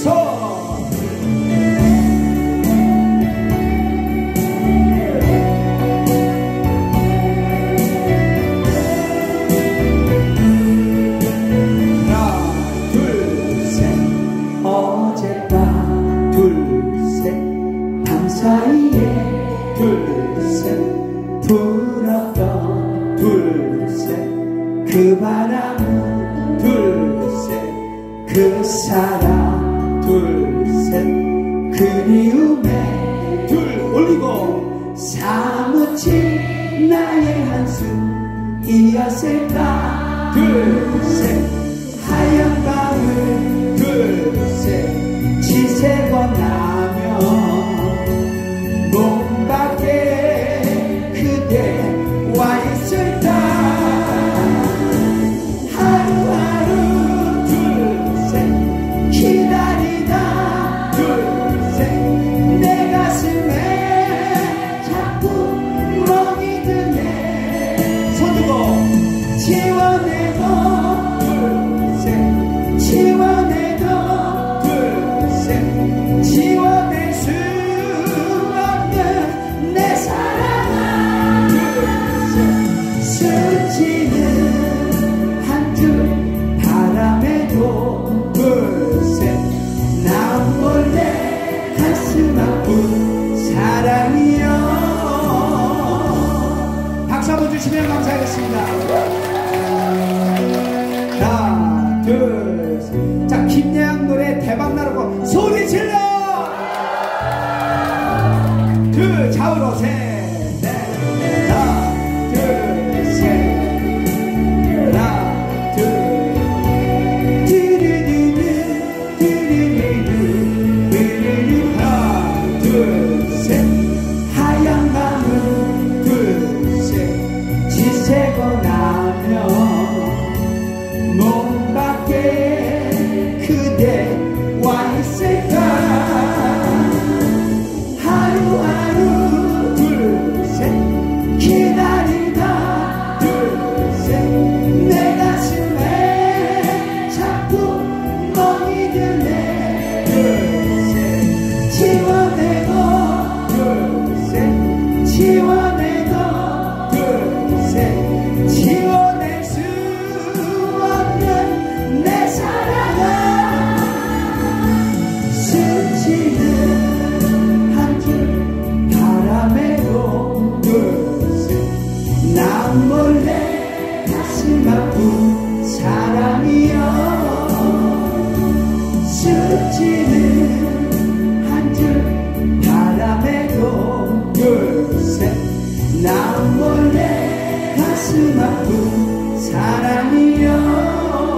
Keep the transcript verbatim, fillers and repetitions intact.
사이에 둘셋 불었던 둘셋 그 바람은 둘셋 그 사랑 둘셋 그리움에 둘 올리고 사무친 나의 한숨이었을까 둘셋 하얀 밤을 둘셋 지새고 나면 몸 밖에 그대 와 있을까 하루하루 둘셋 기다리다 둘셋 내 가슴에 자꾸 멍이 드네 손 들고 지워내고 둘셋 지워내도 둘셋 지워낼 수 스치는 한 줄 바람에도 둘셋 난 몰래 가슴 아픈 사랑이여. 박수 한번 주시면 감사하겠습니다. 하나 둘셋. 자, 김예향 노래 대박 나라고 소리 질러. 둘 좌우로 셋 지새고 나면 몸 밖에 그대 와 있을까 하루하루 둘셋 기다리다 둘셋 내 가슴에 자꾸 멍이 드네 둘셋 지워내고 둘셋 지워내고 지워낼 수 없는 내 사랑아 스치는 한 줄 바람에도 둘셋 난 몰래 가슴 아픈 사랑이여 스치는 한 줄 바람에도 둘셋 난 몰래 가슴 아픈 사랑이여.